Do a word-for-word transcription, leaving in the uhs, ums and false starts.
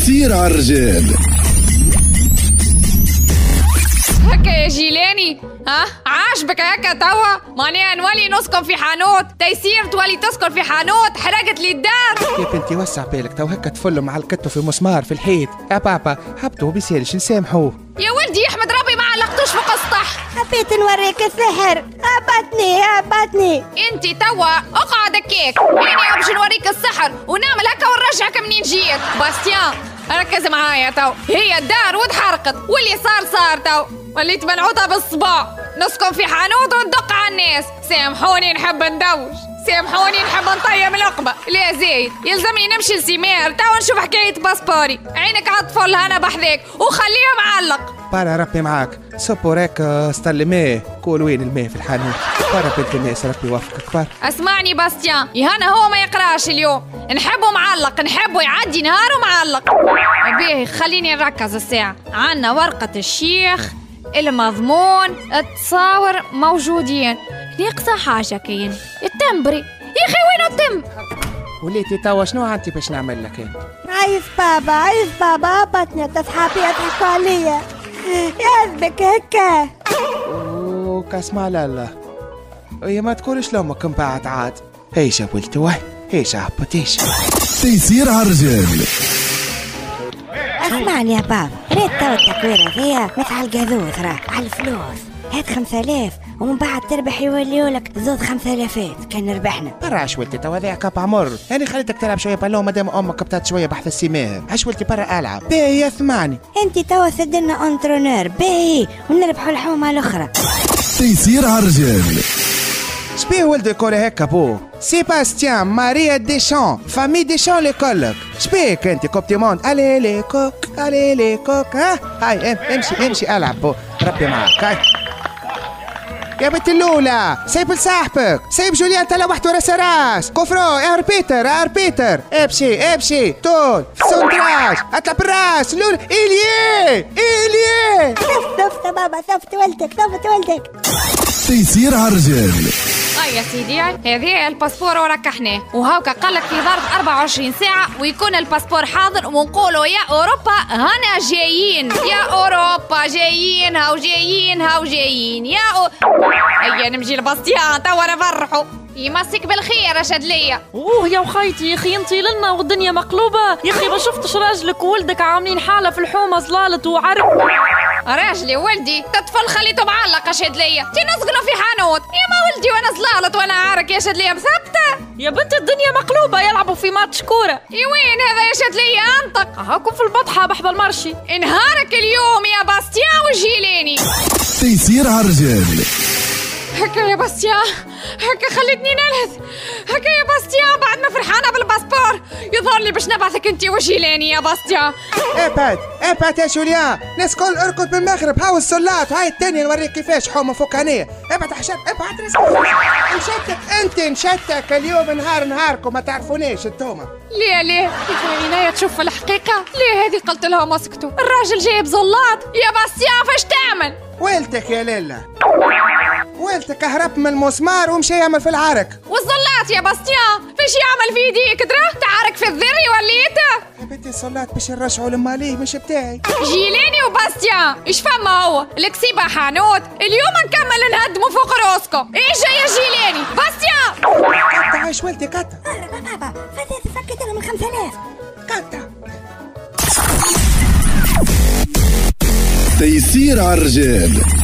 تيسير عالرجال. هكا يا جيلاني، ها عاجبك هكا توا؟ معناها نولي نسكن في حانوت، تيسير تولي تسكن في حانوت، حرقت لي الدار. يا بنتي وسع بالك، تو هكا تفلوا مع الكتف في مسمار في الحيط. يا بابا هبطوا بيسالش نسامحوه. يا ولدي احمد ربي ما علقتوش فوق السطح. حبيت نوريك السحر، هبطني هبطني. انت توا اقعد هكاك، انا باش نوريك السحر ونعمل هكا ونرجعك منين جيت. باستيان ركز معايا تو، هي الدار وتحرقت واللي صار صار تو، وليت منعوطة بالصباع، نسكن في حانوت وندق على الناس. سامحوني نحب ندوش، سامحوني نحب نطيم العقبة، لا زايد يلزمني نمشي لسيمار توا نشوف حكاية باسبوري. عينك عطفل هنا بحذاك وخليه معلق. بارا ربي معاك، صبوا راك استل ماء، قول وين الماء في الحانوت. بارا بنت الناس ربي يوفقك بارا. اسمعني باستيان، يهنا هو ما يقراش اليوم، نحبه معلق، نحبه يعدي نهاره معلق. باهي خليني نركز الساعة. عنا ورقة الشيخ، المضمون، التصاور موجودين، ناقصة حاجة كاين التمبري. يا اخي وينو التم؟ وليتي توا شنو عندي باش نعمل لك؟ عايز بابا عايز بابا، هبطني تصحابي يضحكوا عليا، يعذبك هكا. اوه كاسمع لالا، يا ما تقولش لامك من بعد عاد. هيش يا ولدي واه، هيش هبط هيش. تيسير عالرجال. اسمعني يا بابا، ريت توا التكويرة ذيا مثل القاذوث راه على الفلوس. هات خمسة آلاف ومن بعد تربح يوليولك زود خمسة آلافات كان ربحنا. برا عش ولدي توا ذاك كاب عمر، يعني خليتك تلعب شوية بالو مادام امك بتات شوية بحث السماء. عش ولدي برا العب. باهي اسمعني، انت توا سدلنا انترونور باهي ونربحوا الحومة الاخرى. تيسير عالرجال. شبيه ولدي يقول هكا بو؟ سيباستيان ماريا ديشان فامي ديشان لكلك. شبيك انت كوبتيموند؟ الي لي كوك الي لي كوك. ها هاي امشي امشي العب بو، ربي معاك. هاي يا بنت اللولة، سيب لصاحبك، سيب جوليان تلا واحد ورا سراس، كفرو ار بيتر ار بيتر، ابشي ابشي طول سونتراج، اطلع بالراس لول إليه إليه. صفت بابا صفت ولدك صفت ولدك. تيسير عالرجال. اه يا سيدي هذا الباسبور وركحناه، وهاكا قالك في ظرف أربعة وعشرين ساعة ويكون الباسبور حاضر، ونقولوا يا أوروبا هنا جايين، يا أوروبا جايين هاو جايين هاو جايين يا أو... هيا نمشي لباستيان توا نفرحوا. يمسك بالخير يا شدلية. اوه يا وخيتي يا اخي انتي لنا والدنيا مقلوبة يا اخي، ما شفتش راجلك وولدك عاملين حالة في الحومة زلالت وعرق. راجلي وولدي تطفل خليته معلق يا شدلية، تي نسكنوا في حانوت. يا ما ولدي وانا زلالت وانا عارك يا شدلية مثبتة. يا بنت الدنيا مقلوبة، يلعبوا في ماتش كورة. يا وين هذا يا شدلية؟ انطق. هاكم في البطحة بحذا المرشي. انهارك اليوم يا باستيان وجيلاني. تيسير عالرجال. هكا يا باستيان، هكا خلتني نلهث. هكا يا باستيان بعد ما فرحانة بالباسبور يظهر لي باش نبعثك انتي وجيلاني يا باستيان. ابعد ابعد يا جوليان، الناس كل اركض بالمغرب، هاو السلات وهاي الثانية نوريك كيفاش حومة فوق عينيا. ابعد حشام ابعد راسك. نشتك انت نشتك اليوم نهار نهاركم ما تعرفونيش انتوما. ليه ليه يا عناية تشوف الحقيقة؟ ليه هذه قلت لهم اسكتوا؟ الراجل جايب زلات يا باستيان، فاش تعمل؟ ويلتك يا ليلى، ويلتك هرب من المسمار ومشي يعمل في العرك. والزلات يا باستيان فاش يعمل في يديك درا؟ تعارك في الذري وليته؟ يا بنتي الصلات باش نرجعوا لماليه مش بتاعي. جيلاني وباستيان ايش فما هو؟ الكسيبة حانوت اليوم نكمل نهدموا فوق راسكم. ايش يا جيلاني؟ باستيان كتا عايش ولدي كتا. بابا فديت فكيت انا من خمسة آلاف. كتا تيسير عالرجال.